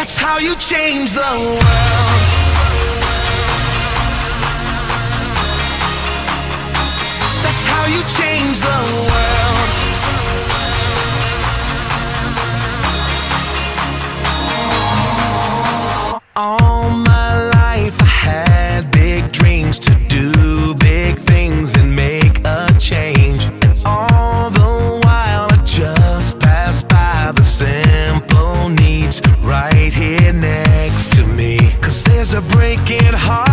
That's how you change the world. That's how you change the world. All my life I had big dreams to do big things and make a change. And all the while I just passed by the simple needs right here next to me. 'Cause there's a breaking heart